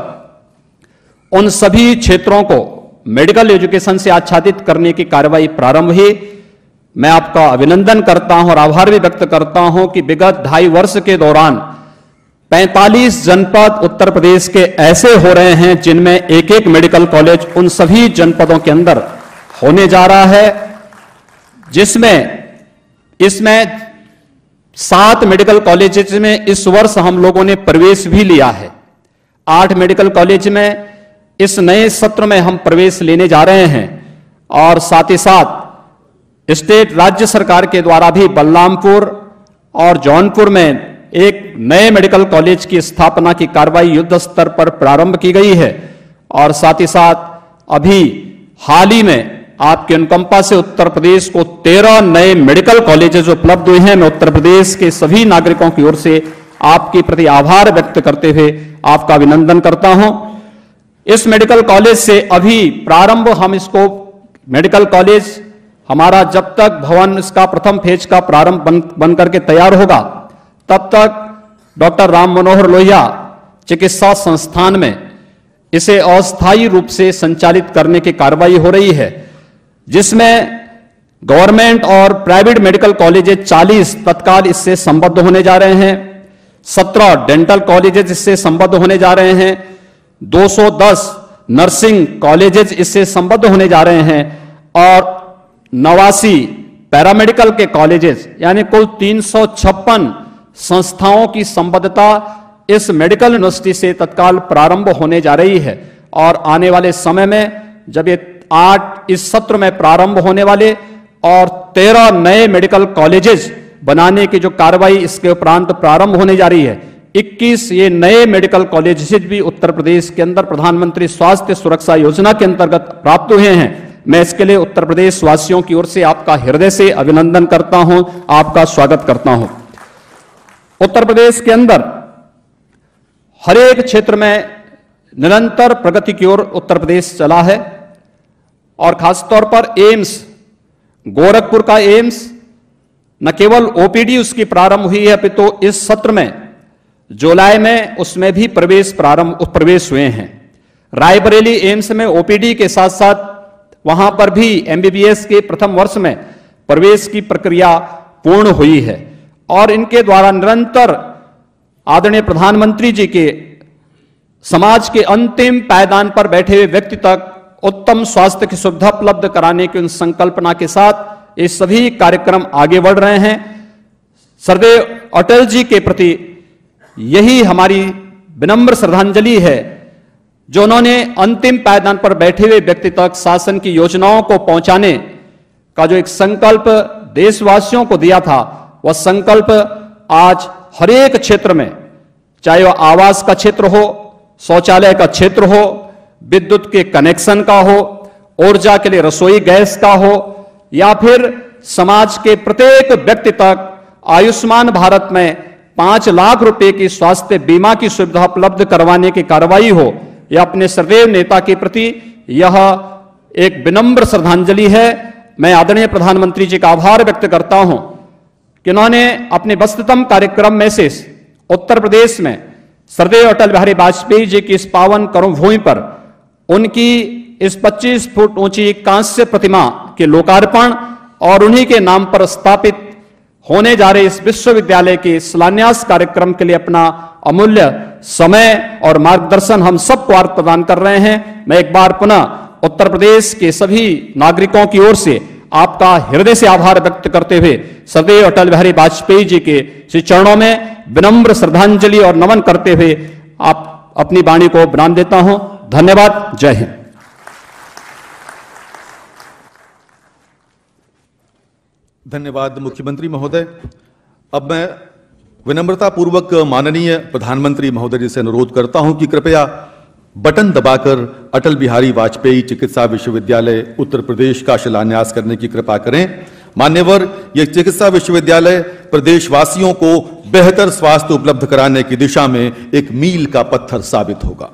उन सभी क्षेत्रों को मेडिकल एजुकेशन से आच्छादित करने की कार्रवाई प्रारंभ हुई, मैं आपका अभिनंदन करता हूं और आभार भी व्यक्त करता हूं कि विगत ढाई वर्ष के दौरान पैंतालीस जनपद उत्तर प्रदेश के ऐसे हो रहे हैं जिनमें एक एक मेडिकल कॉलेज उन सभी जनपदों के अंदर होने जा रहा है, जिसमें इसमें सात मेडिकल कॉलेजेस में इस वर्ष हम लोगों ने प्रवेश भी लिया है। आठ मेडिकल कॉलेज में इस नए सत्र में हम प्रवेश लेने जा रहे हैं और साथ ही साथ स्टेट राज्य सरकार के द्वारा भी बलरामपुर और जौनपुर में एक नए मेडिकल कॉलेज की स्थापना की कार्रवाई युद्ध स्तर पर प्रारंभ की गई है। और साथ ही साथ अभी हाल ही में आपके अनुकंपा से उत्तर प्रदेश को तेरह नए मेडिकल कॉलेजेस उपलब्ध हुए हैं। मैं उत्तर प्रदेश के सभी नागरिकों की ओर से आपके प्रति आभार व्यक्त करते हुए आपका अभिनंदन करता हूं। इस मेडिकल कॉलेज से अभी प्रारंभ हम इसको मेडिकल कॉलेज हमारा जब तक भवन इसका प्रथम फेज का प्रारंभ बन, बन करके तैयार होगा तब तक डॉक्टर राम मनोहर लोहिया चिकित्सा संस्थान में इसे अस्थायी रूप से संचालित करने की कार्रवाई हो रही है, जिसमें गवर्नमेंट और प्राइवेट मेडिकल कॉलेजेस चालीस तत्काल इससे संबद्ध होने जा रहे हैं, सत्रह डेंटल कॉलेजेस इससे संबद्ध होने जा रहे हैं, दो सौ दस नर्सिंग कॉलेजेस इससे संबद्ध होने जा रहे हैं और नवासी पैरामेडिकल के कॉलेजेस यानी कुल तीन सौ छप्पन संस्थाओं की संबद्धता इस मेडिकल यूनिवर्सिटी से तत्काल प्रारंभ होने जा रही है। और आने वाले समय में जब ये आठ इस सत्र में प्रारंभ होने वाले और तेरह नए मेडिकल कॉलेजेस बनाने की जो कार्रवाई इसके उपरांत प्रारंभ होने जा रही है, इक्कीस ये नए मेडिकल कॉलेजेस भी उत्तर प्रदेश के अंदर प्रधानमंत्री स्वास्थ्य सुरक्षा योजना के अंतर्गत प्राप्त हुए हैं। मैं इसके लिए उत्तर प्रदेश वासियों की ओर से आपका हृदय से अभिनंदन करता हूं, आपका स्वागत करता हूं। उत्तर प्रदेश के अंदर हर एक क्षेत्र में निरंतर प्रगति की ओर उत्तर प्रदेश चला है और खासतौर पर एम्स, गोरखपुर का एम्स न केवल ओपीडी उसकी प्रारंभ हुई है अपितु तो इस सत्र में जुलाई में उसमें भी प्रवेश प्रारंभ प्रवेश हुए हैं। रायबरेली एम्स में ओपीडी के साथ साथ वहां पर भी एमबीबीएस के प्रथम वर्ष में प्रवेश की प्रक्रिया पूर्ण हुई है और इनके द्वारा निरंतर आदरणीय प्रधानमंत्री जी के समाज के अंतिम पायदान पर बैठे हुए व्यक्ति तक उत्तम स्वास्थ्य की सुविधा उपलब्ध कराने की उन संकल्पना के साथ ये सभी कार्यक्रम आगे बढ़ रहे हैं। सरदेव अटल जी के प्रति यही हमारी विनम्र श्रद्धांजलि है जो उन्होंने अंतिम पायदान पर बैठे हुए व्यक्ति तक शासन की योजनाओं को पहुंचाने का जो एक संकल्प देशवासियों को दिया था, वह संकल्प आज हर एक क्षेत्र में, चाहे वह आवास का क्षेत्र हो, शौचालय का क्षेत्र हो, विद्युत के कनेक्शन का हो, ऊर्जा के लिए रसोई गैस का हो या फिर समाज के प्रत्येक व्यक्ति तक आयुष्मान भारत में पांच लाख रुपए की स्वास्थ्य बीमा की सुविधा उपलब्ध करवाने की कार्रवाई हो, यह अपने सर्वैव नेता के प्रति यह एक विनम्र श्रद्धांजलि है। मैं आदरणीय प्रधानमंत्री जी का आभार व्यक्त करता हूं कि उन्होंने अपने व्यस्ततम कार्यक्रम में से उत्तर प्रदेश में सरदेव अटल बिहारी वाजपेयी जी की इस पावन कर्म भूमि पर उनकी इस पच्चीस फुट ऊंची कांस्य प्रतिमा के लोकार्पण और उन्हीं के नाम पर स्थापित होने जा रहे इस विश्वविद्यालय के शिलान्यास कार्यक्रम के लिए अपना अमूल्य समय और मार्गदर्शन हम सबको आज प्रदान कर रहे हैं। मैं एक बार पुनः उत्तर प्रदेश के सभी नागरिकों की ओर से आपका हृदय से आभार व्यक्त करते हुए सरदेव अटल बिहारी वाजपेयी जी के श्री चरणों में विनम्र श्रद्धांजलि और नमन करते हुए आप अपनी वाणी को विराम देता हूं। धन्यवाद। जय हिंद। धन्यवाद मुख्यमंत्री महोदय। अब मैं विनम्रता पूर्वक माननीय प्रधानमंत्री महोदय जी से अनुरोध करता हूं कि कृपया बटन दबाकर अटल बिहारी वाजपेयी चिकित्सा विश्वविद्यालय उत्तर प्रदेश का शिलान्यास करने की कृपा करें। मान्यवर, यह चिकित्सा विश्वविद्यालय प्रदेशवासियों को बेहतर स्वास्थ्य उपलब्ध कराने की दिशा में एक मील का पत्थर साबित होगा।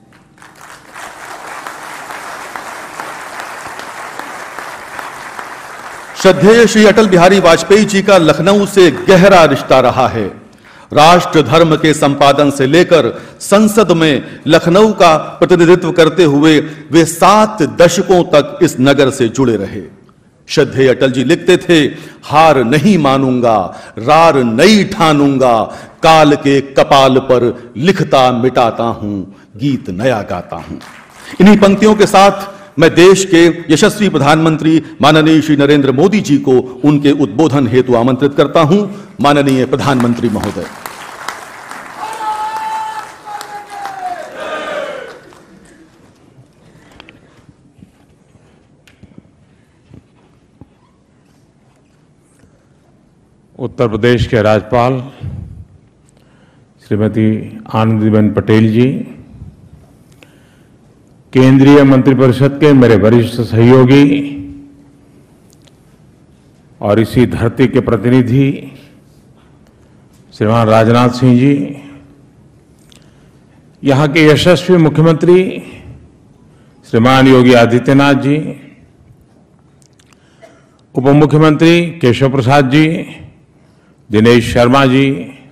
श्रद्धेय श्री अटल बिहारी वाजपेयी जी का लखनऊ से गहरा रिश्ता रहा है। राष्ट्र धर्म के संपादन से लेकर संसद में लखनऊ का प्रतिनिधित्व करते हुए वे सात दशकों तक इस नगर से जुड़े रहे। श्रद्धेय अटल जी लिखते थे, हार नहीं मानूंगा, रार नहीं ठानूंगा, काल के कपाल पर लिखता मिटाता हूं, गीत नया गाता हूं। इन्हीं पंक्तियों के साथ मैं देश के यशस्वी प्रधानमंत्री माननीय श्री नरेंद्र मोदी जी को उनके उद्बोधन हेतु आमंत्रित करता हूं। माननीय प्रधानमंत्री महोदय। उत्तर प्रदेश के राज्यपाल श्रीमती आनंदीबेन पटेल जी, केंद्रीय मंत्रिपरिषद के मेरे वरिष्ठ सहयोगी और इसी धरती के प्रतिनिधि श्रीमान राजनाथ सिंह जी, यहाँ के यशस्वी मुख्यमंत्री श्रीमान योगी आदित्यनाथ जी, उप मुख्यमंत्री केशव प्रसाद जी, दिनेश शर्मा जी,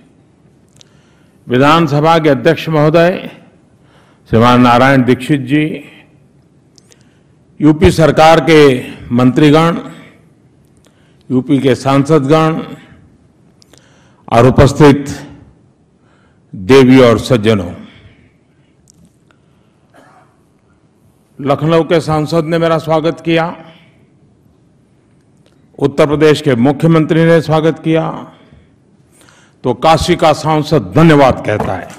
विधानसभा के अध्यक्ष महोदय श्रीमान नारायण दीक्षित जी, यूपी सरकार के मंत्रीगण, यूपी के सांसदगण और उपस्थित देवी और सज्जनों, लखनऊ के सांसद ने मेरा स्वागत किया, उत्तर प्रदेश के मुख्यमंत्री ने स्वागत किया, तो काशी का सांसद धन्यवाद कहता है।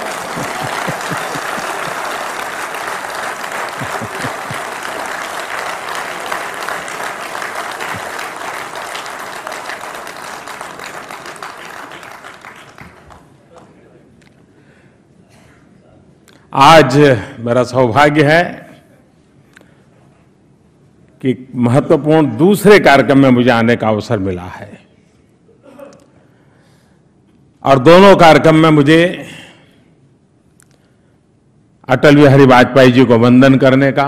आज मेरा सौभाग्य है कि महत्वपूर्ण दूसरे कार्यक्रम में मुझे आने का अवसर मिला है और दोनों कार्यक्रम में मुझे अटल बिहारी वाजपेयी जी को वंदन करने का,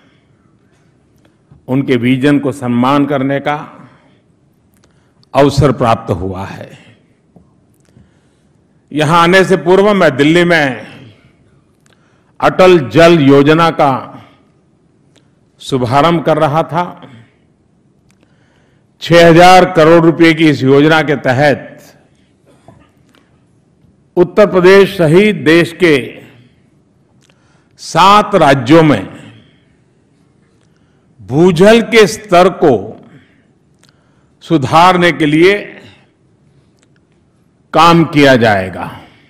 उनके विजन को सम्मान करने का अवसर प्राप्त हुआ है। यहां आने से पूर्व मैं दिल्ली में अटल जल योजना का शुभारंभ कर रहा था। छह हजार करोड़ रुपए की इस योजना के तहत उत्तर प्रदेश सहित देश के सात राज्यों में भूजल के स्तर को सुधारने के लिए काम किया जाएगा।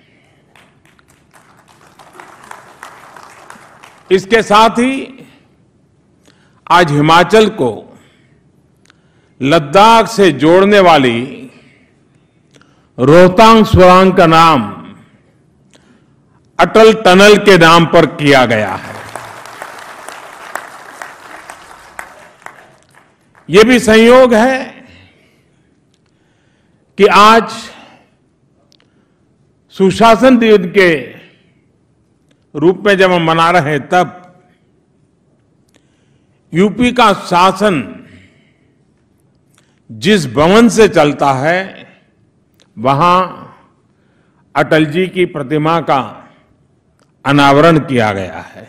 इसके साथ ही आज हिमाचल को लद्दाख से जोड़ने वाली रोहतांग सुरंग का नाम अटल टनल के नाम पर किया गया है। ये भी संयोग है कि आज सुशासन दिवस के रूप में जब हम मना रहे हैं, तब यूपी का शासन जिस भवन से चलता है वहां अटल जी की प्रतिमा का अनावरण किया गया है।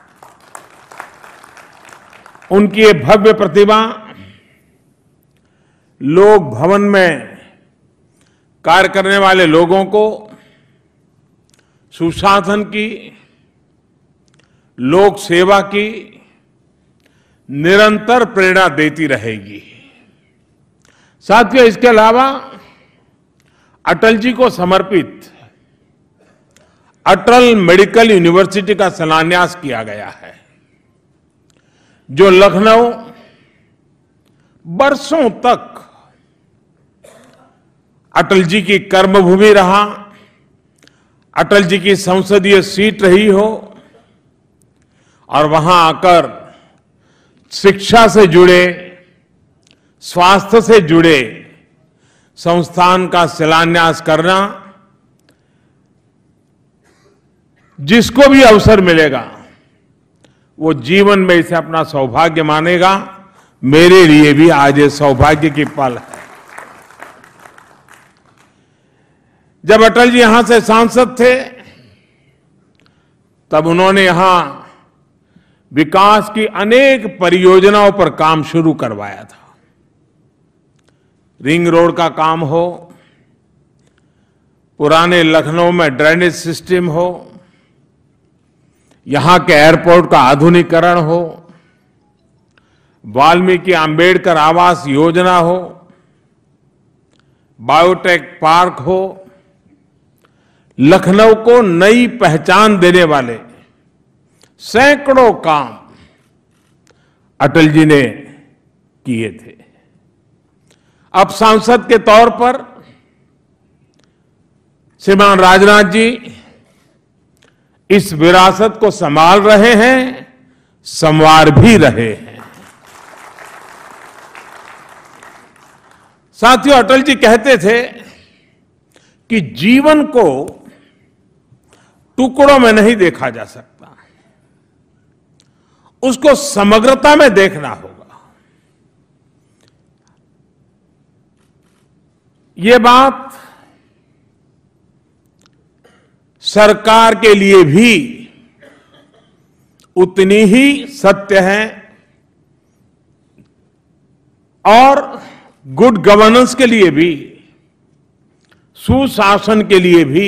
उनकी ये भव्य प्रतिमा लोक भवन में कार्य करने वाले लोगों को सुशासन की, लोक सेवा की निरंतर प्रेरणा देती रहेगी। साथियों, इसके अलावा अटल जी को समर्पित अटल मेडिकल यूनिवर्सिटी का शिलान्यास किया गया है, जो लखनऊ बरसों तक अटल जी की कर्मभूमि रहा, अटल जी की संसदीय सीट रही हो और वहां आकर शिक्षा से जुड़े, स्वास्थ्य से जुड़े संस्थान का शिलान्यास करना, जिसको भी अवसर मिलेगा वो जीवन में इसे अपना सौभाग्य मानेगा। मेरे लिए भी आज ये सौभाग्य की पल है। जब अटल जी यहां से सांसद थे तब उन्होंने यहां विकास की अनेक परियोजनाओं पर काम शुरू करवाया था। रिंग रोड का काम हो, पुराने लखनऊ में ड्रेनेज सिस्टम हो, यहां के एयरपोर्ट का आधुनिकीकरण हो, वाल्मीकि आंबेडकर आवास योजना हो, बायोटेक पार्क हो, लखनऊ को नई पहचान देने वाले सैकड़ों काम अटल जी ने किए थे। अब सांसद के तौर पर श्रीमान राजनाथ जी इस विरासत को संभाल रहे हैं, संवार भी रहे हैं। साथियों, अटल जी कहते थे कि जीवन को टुकड़ों में नहीं देखा जा सकता, उसको समग्रता में देखना होगा। ये बात सरकार के लिए भी उतनी ही सत्य है और गुड गवर्नेंस के लिए भी, सुशासन के लिए भी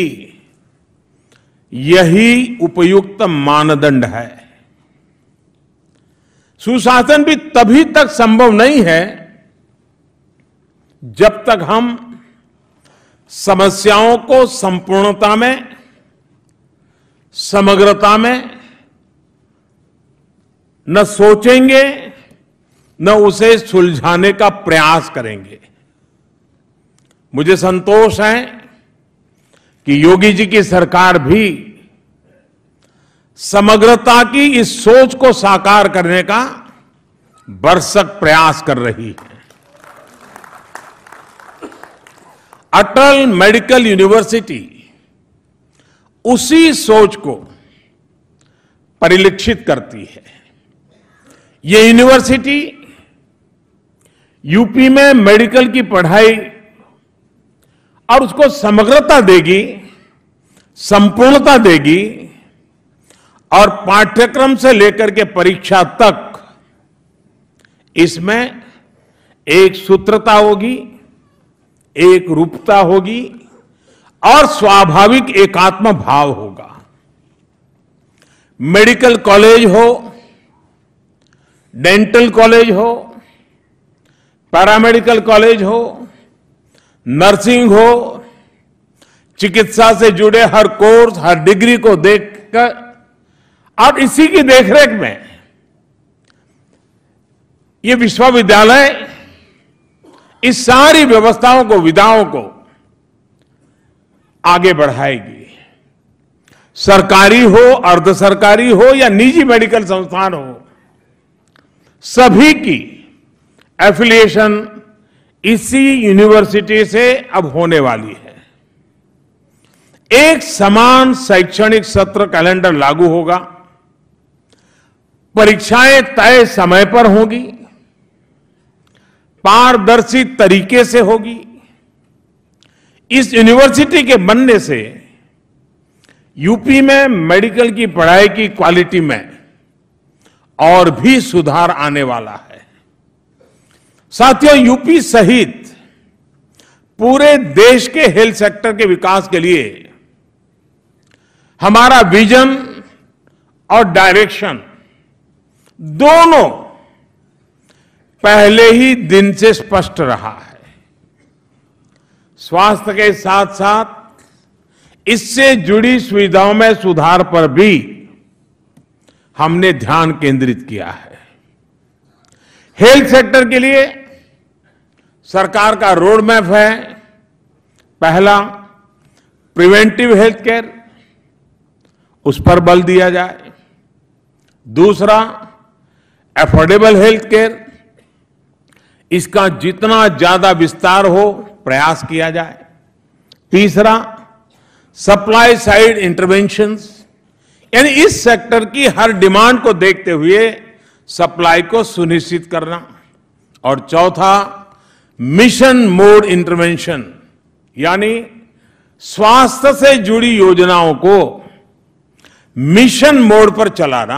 यही उपयुक्त मानदंड है। सुशासन भी तभी तक संभव नहीं है जब तक हम समस्याओं को संपूर्णता में, समग्रता में न सोचेंगे न उसे सुलझाने का प्रयास करेंगे। मुझे संतोष है कि योगी जी की सरकार भी समग्रता की इस सोच को साकार करने का भरसक प्रयास कर रही है। अटल मेडिकल यूनिवर्सिटी उसी सोच को परिलक्षित करती है। ये यूनिवर्सिटी यूपी में मेडिकल की पढ़ाई और उसको समग्रता देगी, संपूर्णता देगी और पाठ्यक्रम से लेकर के परीक्षा तक इसमें एक सूत्रता होगी, एक रूपता होगी और स्वाभाविक एकात्म भाव होगा। मेडिकल कॉलेज हो, डेंटल कॉलेज हो, पैरामेडिकल कॉलेज हो, नर्सिंग हो, चिकित्सा से जुड़े हर कोर्स, हर डिग्री को देखकर और इसी की देखरेख में ये विश्वविद्यालय इस सारी व्यवस्थाओं को, विधाओं को आगे बढ़ाएगी। सरकारी हो, अर्ध सरकारी हो या निजी मेडिकल संस्थान हो, सभी की एफिलिएशन इसी यूनिवर्सिटी से अब होने वाली है। एक समान शैक्षणिक सत्र कैलेंडर लागू होगा, परीक्षाएं तय समय पर होंगी, पारदर्शी तरीके से होगी। इस यूनिवर्सिटी के बनने से यूपी में मेडिकल की पढ़ाई की क्वालिटी में और भी सुधार आने वाला है। साथियों, यूपी सहित पूरे देश के हेल्थ सेक्टर के विकास के लिए हमारा विजन और डायरेक्शन दोनों पहले ही दिन से स्पष्ट रहा है। स्वास्थ्य के साथ साथ इससे जुड़ी सुविधाओं में सुधार पर भी हमने ध्यान केंद्रित किया है। हेल्थ सेक्टर के लिए सरकार का रोड मैप है। पहला, प्रिवेंटिव हेल्थ केयर, उस पर बल दिया जाए। दूसरा, एफोर्डेबल हेल्थ केयर, इसका जितना ज्यादा विस्तार हो प्रयास किया जाए। तीसरा, सप्लाई साइड इंटरवेंशंस, यानी इस सेक्टर की हर डिमांड को देखते हुए सप्लाई को सुनिश्चित करना। और चौथा, मिशन मोड इंटरवेंशन, यानी स्वास्थ्य से जुड़ी योजनाओं को मिशन मोड पर चलाना।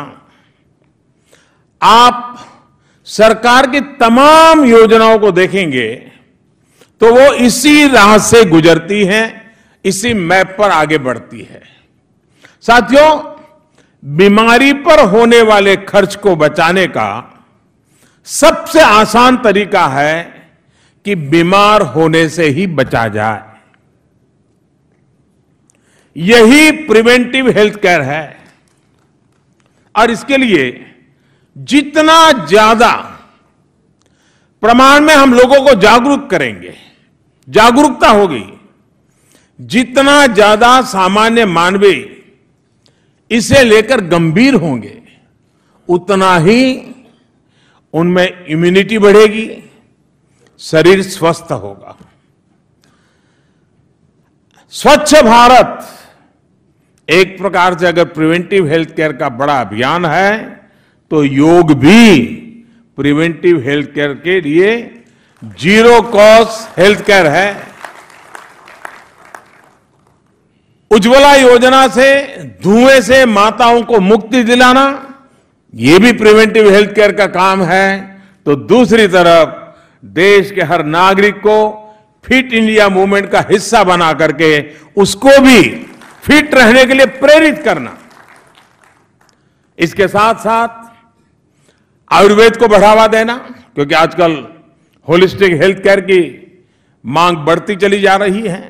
आप सरकार की तमाम योजनाओं को देखेंगे तो वो इसी राह से गुजरती हैं, इसी मैप पर आगे बढ़ती है। साथियों, बीमारी पर होने वाले खर्च को बचाने का सबसे आसान तरीका है कि बीमार होने से ही बचा जाए। यही प्रिवेंटिव हेल्थ केयर है और इसके लिए जितना ज्यादा प्रमाण में हम लोगों को जागरूक करेंगे, जागरूकता होगी, जितना ज्यादा सामान्य मानवीय इसे लेकर गंभीर होंगे, उतना ही उनमें इम्यूनिटी बढ़ेगी, शरीर स्वस्थ होगा। स्वच्छ भारत एक प्रकार से अगर प्रिवेंटिव हेल्थ केयर का बड़ा अभियान है, तो योग भी प्रिवेंटिव हेल्थ केयर के लिए जीरो कॉस्ट हेल्थ केयर है। उज्ज्वला योजना से धुएं से माताओं को मुक्ति दिलाना, ये भी प्रिवेंटिव हेल्थ केयर का काम है। तो दूसरी तरफ देश के हर नागरिक को फिट इंडिया मूवमेंट का हिस्सा बना करके उसको भी फिट रहने के लिए प्रेरित करना। इसके साथ साथ आयुर्वेद को बढ़ावा देना, क्योंकि आजकल होलिस्टिक हेल्थ केयर की मांग बढ़ती चली जा रही है।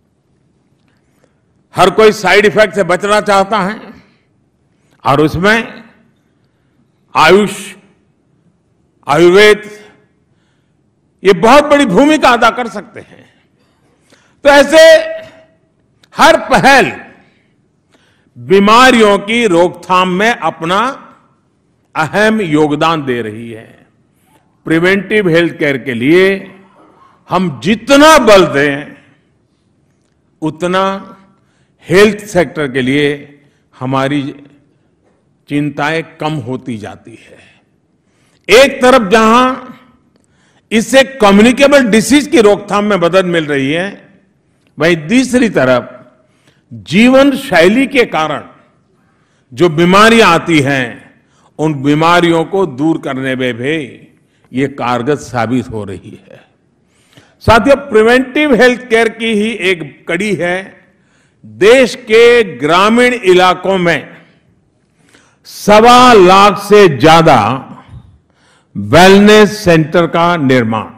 हर कोई साइड इफेक्ट से बचना चाहता है और उसमें आयुष, आयुर्वेद ये बहुत बड़ी भूमिका अदा कर सकते हैं। तो ऐसे हर पहल बीमारियों की रोकथाम में अपना अहम योगदान दे रही है। प्रिवेंटिव हेल्थ केयर के लिए हम जितना बल दें, उतना हेल्थ सेक्टर के लिए हमारी चिंताएं कम होती जाती है। एक तरफ जहां इससे कम्युनिकेबल डिसीज की रोकथाम में मदद मिल रही है, वहीं दूसरी तरफ जीवन शैली के कारण जो बीमारियां आती हैं, उन बीमारियों को दूर करने में भी ये कारगर साबित हो रही है। साथियों, प्रिवेंटिव हेल्थ केयर की ही एक कड़ी है देश के ग्रामीण इलाकों में सवा लाख से ज्यादा वेलनेस सेंटर का निर्माण।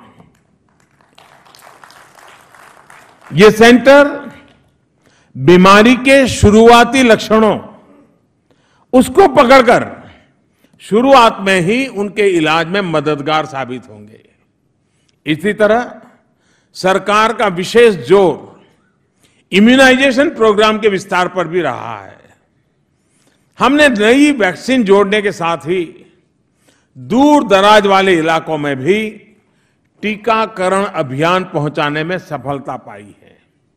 ये सेंटर बीमारी के शुरुआती लक्षणों उसको पकड़कर शुरुआत में ही उनके इलाज में मददगार साबित होंगे। इसी तरह सरकार का विशेष जोर इम्यूनाइजेशन प्रोग्राम के विस्तार पर भी रहा है। हमने नई वैक्सीन जोड़ने के साथ ही दूर दराज वाले इलाकों में भी टीकाकरण अभियान पहुंचाने में सफलता पाई है।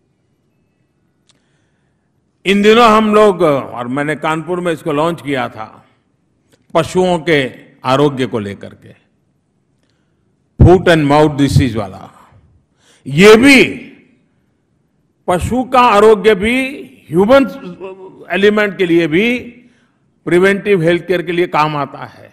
इन दिनों हम लोग, और मैंने कानपुर में इसको लॉन्च किया था, पशुओं के आरोग्य को लेकर के, फूट एंड माउथ डिसीज वाला, ये भी पशु का आरोग्य भी ह्यूमन एलिमेंट के लिए भी प्रिवेंटिव हेल्थ केयर के लिए काम आता है।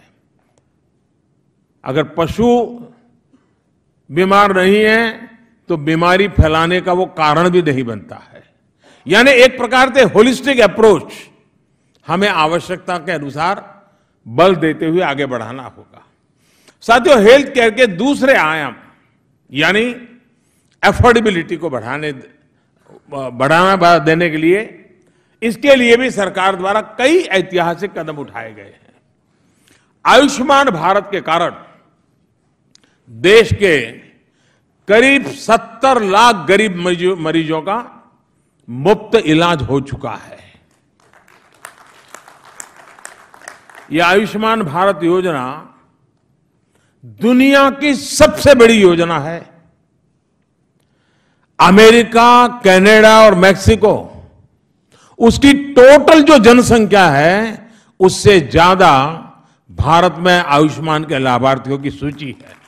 अगर पशु बीमार नहीं है तो बीमारी फैलाने का वो कारण भी नहीं बनता है। यानी एक प्रकार से होलिस्टिक अप्रोच हमें आवश्यकता के अनुसार बल देते हुए आगे बढ़ाना होगा। साथियों, हेल्थ केयर के दूसरे आयाम यानी एफोर्डेबिलिटी को बढ़ाने बढ़ाना देने के लिए, इसके लिए भी सरकार द्वारा कई ऐतिहासिक कदम उठाए गए हैं। आयुष्मान भारत के कारण देश के करीब सत्तर लाख गरीब मरीजों का मुफ्त इलाज हो चुका है। यह आयुष्मान भारत योजना दुनिया की सबसे बड़ी योजना है। अमेरिका, कनाडा और मैक्सिको, उसकी टोटल जो जनसंख्या है उससे ज्यादा भारत में आयुष्मान के लाभार्थियों की सूची है।